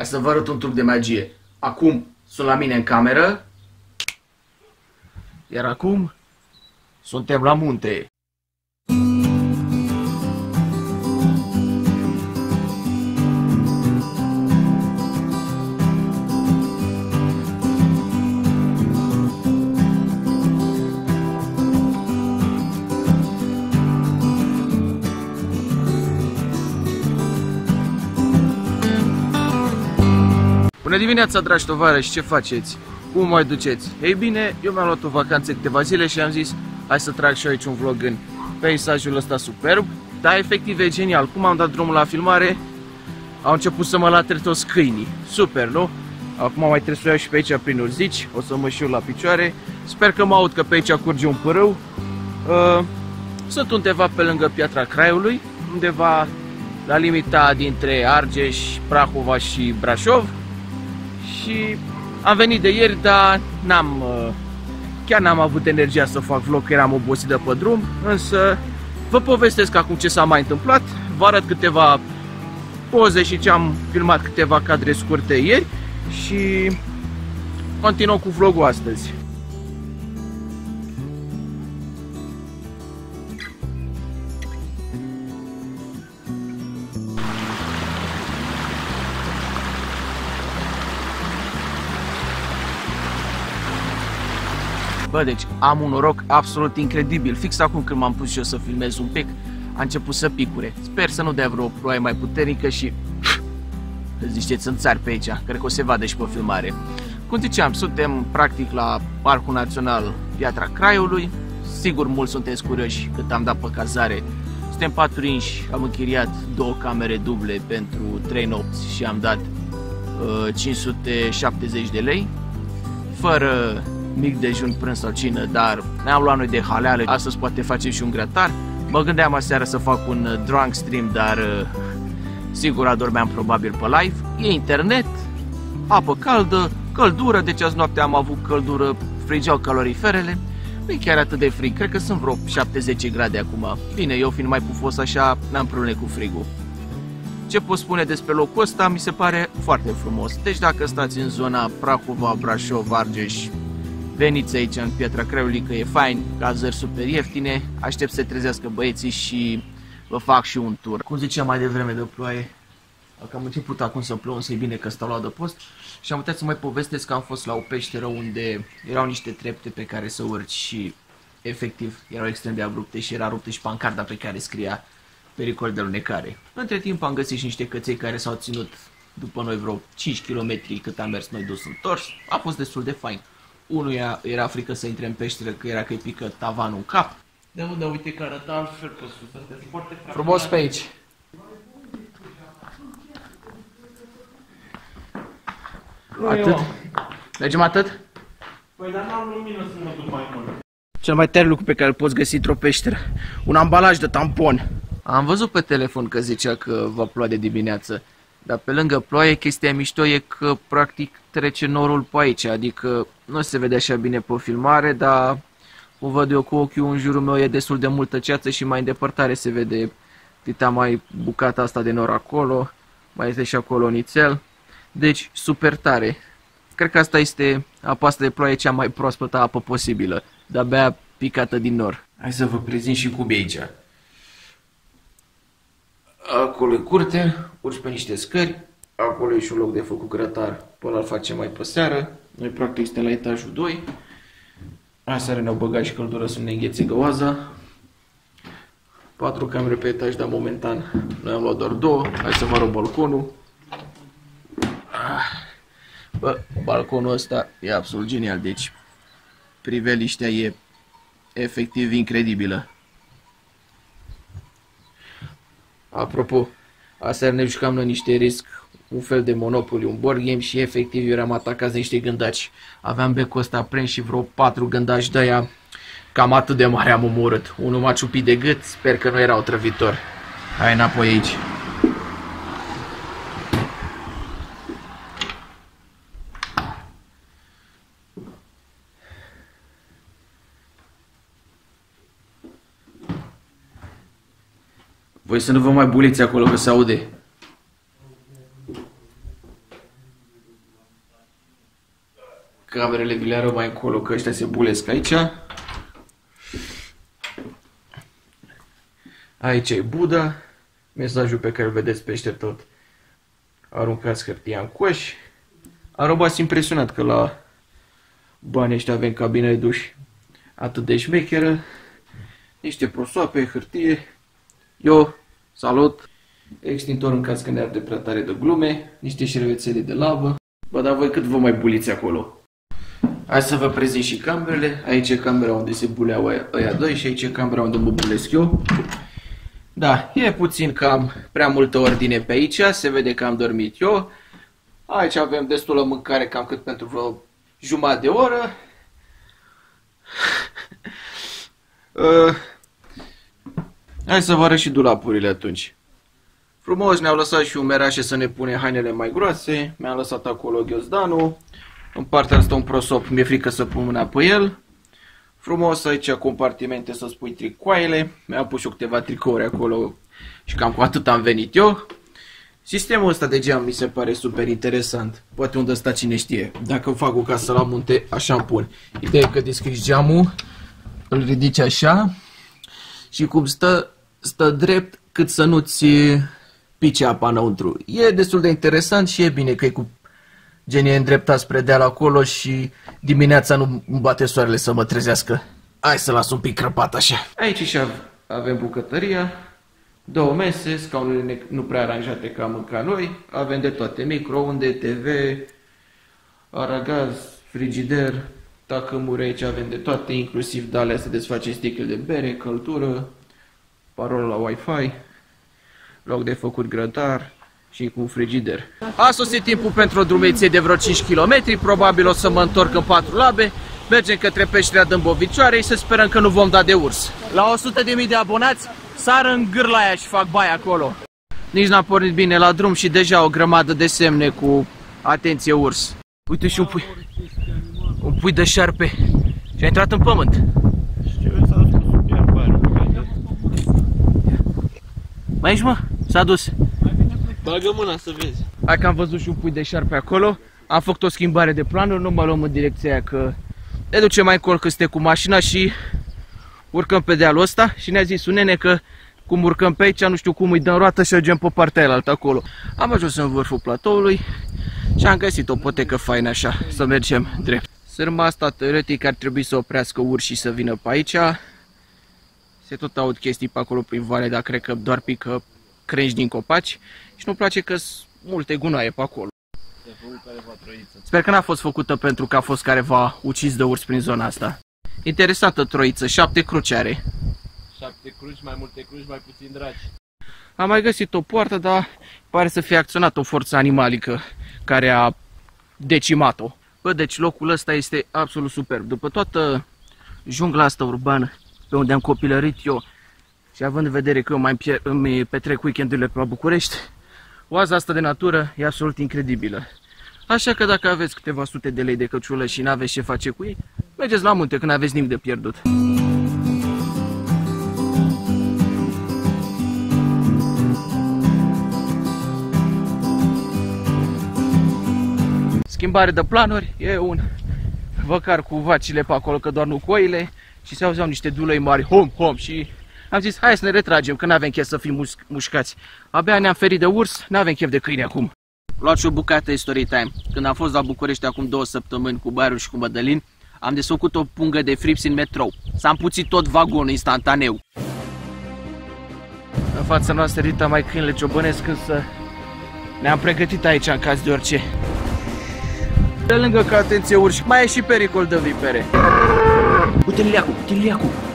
să vă arăt un truc de magie. Acum sunt la mine în cameră, iar acum suntem la munte. Bună dimineața, dragi tovarăși, ce faceți? Cum mai duceți? Ei bine, eu mi-am luat o vacanță câteva zile și am zis hai să trag și aici un vlog în peisajul ăsta superb. Dar efectiv e genial, cum am dat drumul la filmare, au început să mă latre toți câinii. Super, nu? Acum mai trebuie să o iau și pe aici prin urzici, o să mă șiu la picioare. Sper că mă aud că pe aici curge un pârâu. Sunt undeva pe lângă Piatra Craiului, undeva la limita dintre Argeș, Prahova și Brașov. Și am venit de ieri, dar chiar n-am avut energia să fac vlog, că eram obosit de pe drum. Însă vă povestesc acum ce s-a mai întâmplat. Vă arăt câteva poze și ce am filmat, câteva cadre scurte ieri. Și continuăm cu vlogul astăzi. Bă, deci am un noroc absolut incredibil. Fix acum când m-am pus și eu să filmez un pic, a început să picure. Sper să nu dea vreo ploaie mai puternică și îți niște țari pe aici. Cred că o se vadă și pe filmare. Cum ziceam, suntem practic la Parcul Național Piatra Craiului. Sigur, mulți sunteți curioși cât am dat pe cazare. Suntem 4 inși, am închiriat 2 camere duble pentru 3 nopți și am dat 570 de lei. Fără mic dejun, prânz sau cină, dar ne-am luat noi de haleală. Astăzi poate facem și un grătar. Mă gândeam aseară să fac un drunk stream, dar sigur adormeam probabil pe live. E internet, apă caldă, căldură, deci azi noapte am avut căldură, frigeau caloriferele. Nu e chiar atât de frig, cred că sunt vreo 7-10 grade acum. Bine, eu fiind mai pufos așa, n-am probleme cu frigul. Ce pot spune despre locul ăsta? Mi se pare foarte frumos. Deci dacă stați în zona Prahova, Brașov, Argeș, veniți aici în Piatra Craiului, că e fain, cazări super ieftine. Aștept să se trezească băieții și vă fac și un tur. Cum ziceam mai devreme de ploaie, că am început acum să plouă, însă e bine că stau la adăpost. Și am putea să mai povestesc că am fost la o peșteră unde erau niște trepte pe care să urci și efectiv erau extrem de abrupte și era ruptă și pancarda pe care scria pericol de alunecare. Între timp am găsit și niște căței care s-au ținut după noi vreo 5 km cât am mers noi dus întors. A fost destul de fain. Unuia era frică să intre în peșteră, că era că-i pică tavanul în cap. Da, uite că arăta altfel pe sus. Foarte frumos pe aici. Atât? Mergem atât? Păi, dar n-am lumină să mă duc mai mult. Cel mai tare lucru pe care îl poți găsi într-o peșteră. Un ambalaj de tampon. Am văzut pe telefon că zicea că va ploua de dimineață. Dar pe lângă ploaie, chestia mișto e că practic trece norul pe aici. Adică nu se vede așa bine pe filmare, dar o văd eu cu ochiul, în jurul meu e destul de multă ceață și mai în depărtare se vede câtea mai bucata asta de nor acolo. Mai este și acolo nițel. Deci super tare. Cred că asta este apa asta de ploaie cea mai proaspătă apă posibilă. De-abia picată din nor. Hai să vă prezint și cum e aici. Acolo e curte, urci pe niște scări. Acolo e și un loc de făcut grătar. Pe ăla îl facem mai pe seară. Noi practic suntem la etajul 2. Aseară ne-au băgat și căldură să ne înghețe găoaza. 4 camere pe etaj, dar momentan noi am luat doar 2. Hai să vă arăt balconul. Bă, balconul ăsta e absolut genial. Deci priveliștea e efectiv incredibilă. Apropo, aseară ne jucam noi niște risc, un fel de Monopoly, un board game și efectiv eram atacați de niște gândaci. Aveam becul ăsta prins și vreo 4 gândaci de aia cam atât de mare am omorât. Unul m-a ciupit de gât, sper că nu era otrăvitor. Hai înapoi aici. Voi să nu vă mai buliți acolo, că se aude. Camerele vi le arăt mai încolo, că ăștia se bulesc aici. Aici e Buda. Mesajul pe care îl vedeți peste tot. Aruncați hârtia în coș. Am rămas impresionat că la banii ăștia avem cabina de duș atât de șmecheră. Niște prosoape, hârtie. Eu, salut. Extintor în caz că ne arde prea tare de glume. Niște șervețele de lavă. Bă, dar voi cât vă mai buliți acolo? Hai să vă prezint și camerele. Aici e camera unde se buleau ăia doi și aici e camera unde mă bulesc eu. Da, e puțin cam prea multă ordine pe aici. Se vede că am dormit eu. Aici avem destulă mâncare, cam cât pentru vreo jumătate de oră. Hai să vă arăt și dulapurile atunci. Frumos, ne-au lăsat și umerașe să ne pune hainele mai groase. Mi-am lăsat acolo ghiozdanul. În partea asta un prosop, mi-e frică să pun mâna pe el. Frumos, aici compartimente să spui tricoaiele. Mi-am pus și câteva tricouri acolo și cam cu atât am venit eu. Sistemul ăsta de geam mi se pare super interesant. Poate unde sta cine știe. Dacă fac o casă la munte, așa îmi pun. Ideea e că deschizi geamul, îl ridici așa și cum stă drept cât să nu-ți pice apa înăuntru. E destul de interesant și e bine că e cu genie îndreptat spre deal acolo și dimineața nu bate soarele să mă trezească. Hai să las un pic crăpat așa. Aici și avem bucătăria. 2 mese, scaunele nu prea aranjate ca mânca noi. Avem de toate, microunde, TV, aragaz, frigider, tacâmuri, aici avem de toate, inclusiv de alea să desface sticle de bere, căldură, parolă la Wi-Fi, loc de făcut grătar și cu un frigider. A sosit timpul pentru o drumeție de vreo 5 km, probabil o să mă întorc în 4 labe. Mergem către peșterea Dâmbovicioarei, să sperăm că nu vom da de urs. La 100.000 de abonați, sar în gârla aia și fac baie acolo. Nici n-am pornit bine la drum și deja o grămadă de semne cu atenție urs. Uite și un pui de șarpe și a intrat în pământ. Mai ești, mă? S-a dus. Bagă mâna să vezi. Hai că am văzut și un pui de șarpe acolo. Am făcut o schimbare de planuri, nu mă luăm în direcția aia că ne ducem mai încolo că suntem cu mașina și urcăm pe dealul ăsta și ne-a zis un nene că cum urcăm pe aici, nu știu cum îi dăm roată și mergem pe partea aia altă acolo. Am ajuns în vârful platoului și am găsit o potecă faină așa, să mergem drept. Sârma asta teoretic ar trebui să oprească urși și să vină pe aici. Se tot aud chestii pe acolo prin vale, dar cred că doar pică crengi din copaci și nu-mi place că sunt multe gunoaie pe acolo. Sper că n-a fost făcută pentru că a fost careva ucis de urs prin zona asta. Interesantă troiță, 7 cruci are. 7 cruci, mai multe cruci, mai puțin dragi. Am mai găsit o poartă, dar pare să fie acționat o forță animalică care a decimat-o. Bă, deci locul ăsta este absolut superb. După toată jungla asta urbană pe unde am copilărit eu și având în vedere că eu îmi petrec weekendurile pe la București, oaza asta de natură e absolut incredibilă. Așa că dacă aveți câteva sute de lei de căciulă și n-aveți ce face cu ei, mergeți la munte când aveți nimic de pierdut. Schimbare de planuri, e un văcar cu vacile pe acolo, că doar nu cu oile, și se auzeau niște dulăi mari, hom, hom, și am zis, hai să ne retragem, că n-avem chef să fim mușcați. Abia ne-am ferit de urs, n-avem chef de câine acum. Luați și o bucată de story time. Când am fost la București acum 2 săptămâni cu Bairu și cu Mădălin, am desfăcut o pungă de frips în metrou. S-a împuțit tot vagonul instantaneu. În fața noastră Rita mai câinele ciobănesc, însă ne-am pregătit aici în caz de orice. Pe lângă că atenție urși, mai e și pericol de vipere. Uite liliacul, uite liliacul.